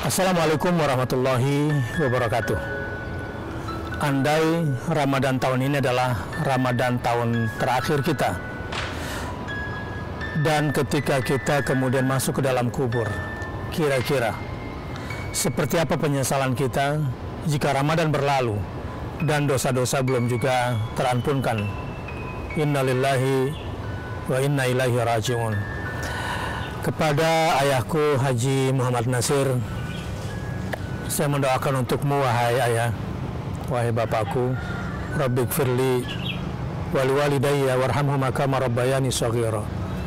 Assalamualaikum warahmatullahi wabarakatuh. Andai Ramadan tahun ini adalah Ramadan tahun terakhir kita, dan ketika kita kemudian masuk ke dalam kubur, kira-kira seperti apa penyesalan kita jika Ramadan berlalu dan dosa-dosa belum juga terampunkan. Innalillahi wa inna ilaihi raji'un. Kepada ayahku Haji Muhammad Nasir, saya mendoakan untukmu, wahai ayah, wahai bapakku, Rabbighfirli firli wali walidayya warhamhuma kama rabbayani shaghira.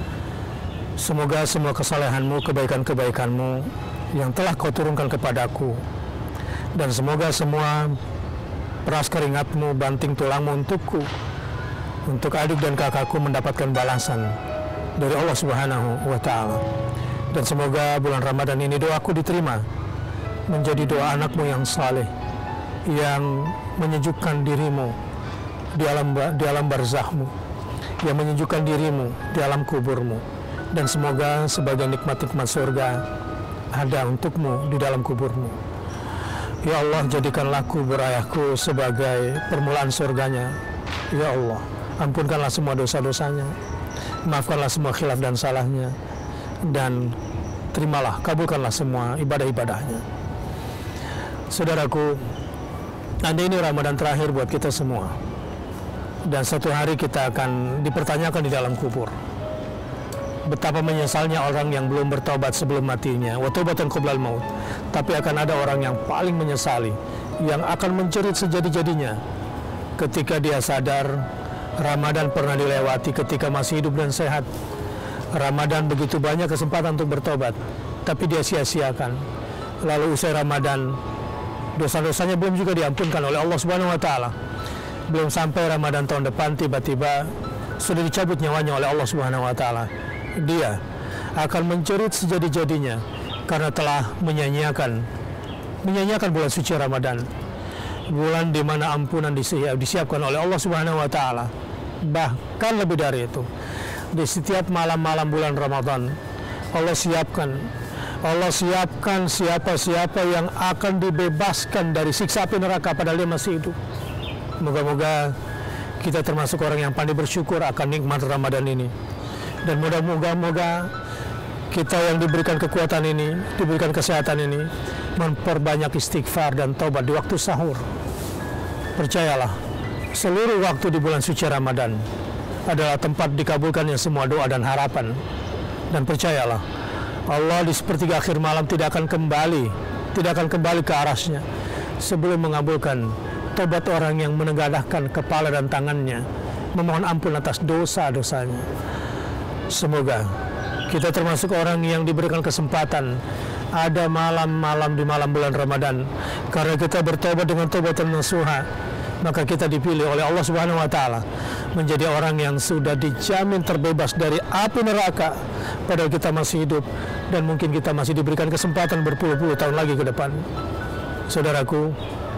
Semoga semua kesalehanmu, kebaikan-kebaikanmu yang telah kau turunkan kepadaku, dan semoga semua peras keringatmu, banting tulangmu untukku, untuk adik dan kakakku mendapatkan balasan dari Allah Subhanahu wa Ta'ala. Dan semoga bulan Ramadan ini doaku diterima menjadi doa anakmu yang saleh, yang menyejukkan dirimu di alam barzahmu, yang menyejukkan dirimu di alam kuburmu, dan semoga sebagai nikmat-nikmat surga ada untukmu di dalam kuburmu. Ya Allah, jadikanlah kubur ayahku sebagai permulaan surganya. Ya Allah, ampunkanlah semua dosa-dosanya, maafkanlah semua khilaf dan salahnya, dan terimalah, kabulkanlah semua ibadah-ibadahnya. Saudaraku, nanti ini Ramadan terakhir buat kita semua, dan satu hari kita akan dipertanyakan di dalam kubur. Betapa menyesalnya orang yang belum bertobat sebelum matinya, wa taubatan qoblal maut. Tapi akan ada orang yang paling menyesali, yang akan menjerit sejadi-jadinya ketika dia sadar Ramadan pernah dilewati ketika masih hidup dan sehat. Ramadan begitu banyak kesempatan untuk bertobat, tapi dia sia-siakan. Lalu usai Ramadan, dosa-dosanya belum juga diampunkan oleh Allah Subhanahu wa Ta'ala. Belum sampai Ramadan tahun depan, tiba-tiba sudah dicabut nyawanya oleh Allah Subhanahu wa Ta'ala. Dia akan menjerit sejadi-jadinya karena telah menyanyiakan bulan suci Ramadan, bulan di mana ampunan disiapkan oleh Allah Subhanahu wa Ta'ala. Bahkan lebih dari itu, di setiap malam-malam bulan Ramadan Allah siapkan siapa-siapa yang akan dibebaskan dari siksa api neraka padahal dia masih hidup. Moga-moga kita termasuk orang yang pandai bersyukur akan nikmat Ramadan ini, dan moga-moga kita yang diberikan kekuatan ini, diberikan kesehatan ini, memperbanyak istighfar dan taubat di waktu sahur. Percayalah, seluruh waktu di bulan suci Ramadan adalah tempat dikabulkannya semua doa dan harapan. Dan percayalah, Allah di sepertiga akhir malam tidak akan kembali ke arasnya sebelum mengabulkan tobat orang yang menegadahkan kepala dan tangannya, memohon ampun atas dosa-dosanya. Semoga kita termasuk orang yang diberikan kesempatan ada malam-malam di malam bulan Ramadan, karena kita bertobat dengan tobatan nasuha, maka kita dipilih oleh Allah Subhanahu wa Ta'ala menjadi orang yang sudah dijamin terbebas dari api neraka padahal kita masih hidup, dan mungkin kita masih diberikan kesempatan berpuluh-puluh tahun lagi ke depan. Saudaraku,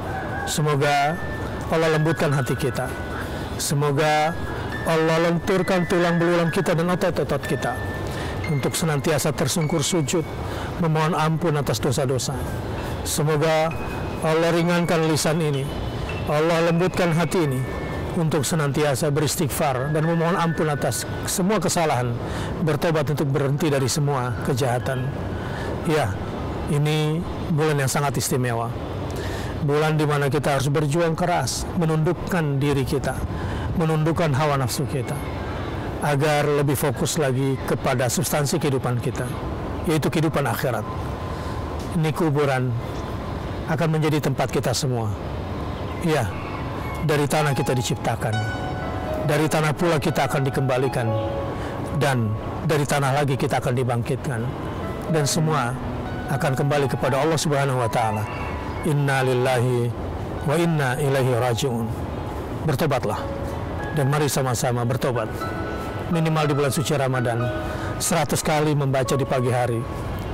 semoga Allah lembutkan hati kita, semoga Allah lenturkan tulang belulang kita dan otot-otot kita untuk senantiasa tersungkur sujud memohon ampun atas dosa-dosa. Semoga Allah ringankan lisan ini, Allah lembutkan hati ini untuk senantiasa beristighfar dan memohon ampun atas semua kesalahan, bertobat untuk berhenti dari semua kejahatan. Ya, ini bulan yang sangat istimewa, bulan di mana kita harus berjuang keras, menundukkan diri kita, menundukkan hawa nafsu kita, agar lebih fokus lagi kepada substansi kehidupan kita, yaitu kehidupan akhirat. Ini kuburan akan menjadi tempat kita semua. Ya, dari tanah kita diciptakan, dari tanah pula kita akan dikembalikan, dan dari tanah lagi kita akan dibangkitkan, dan semua akan kembali kepada Allah Subhanahu wa Ta'ala. Inna lillahi wa inna ilaihi raji'un. Bertobatlah, dan mari sama-sama bertobat. Minimal di bulan suci Ramadan 100 kali membaca di pagi hari,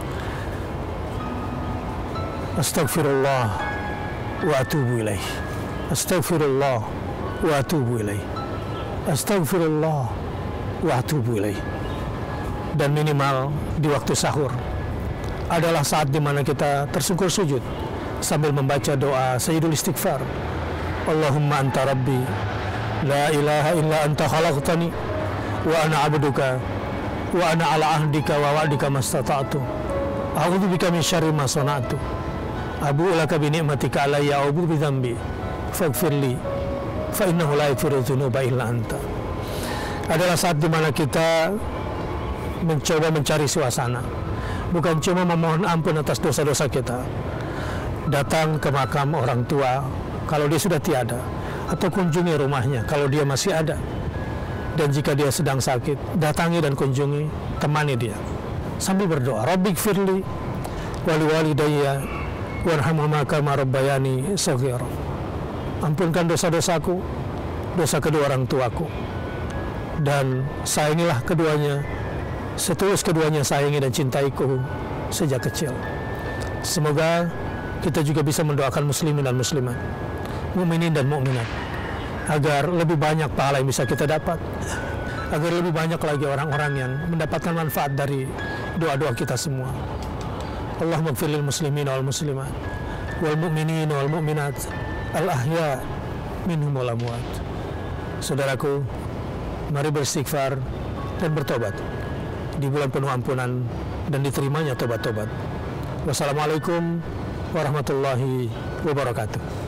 Astaghfirullah wa atubu ilaih, Astaghfirullah wa atubu ilaih, Astaghfirullah wa atubu ilaih. Dan minimal di waktu sahur adalah saat di mana kita tersungkur sujud sambil membaca doa Sayyidul Istighfar. Allahumma anta rabbi la ilaha illa anta khalaqtani wa ana abduka wa ana ala ahdika wa wa'dika mastata'tu a'udzu bika min syarri ma sana'tu abu'u laka bi ni'matika alayya wa abu'u bi dzambi faghfirli fa innahu la yaghfiru dzunuba illa anta. Adalah saat di mana kita mencoba mencari suasana, bukan cuma memohon ampun atas dosa-dosa kita, datang ke makam orang tua kalau dia sudah tiada, atau kunjungi rumahnya kalau dia masih ada, dan jika dia sedang sakit, datangi dan kunjungi, temani dia sambil berdoa, Rabbighfirli wali walidayya warhamhuma kama rabbayani shaghira. Ampunkan dosa-dosaku, dosa kedua orang tuaku, dan sayangilah keduanya setulus keduanya sayangi dan cintaiku sejak kecil. Semoga kita juga bisa mendoakan muslimin dan muslimat, mukminin dan mukminat, agar lebih banyak pahala yang bisa kita dapat, agar lebih banyak lagi orang-orang yang mendapatkan manfaat dari doa-doa kita semua. Allahumma ighfir lil muslimin wal muslimat wal mu'minin wal mu'minat al ahya minhum wal amwat. Saudaraku, mari beristighfar dan bertobat di bulan penuh ampunan dan diterimanya tobat-tobat. Wassalamualaikum warahmatullahi wabarakatuh.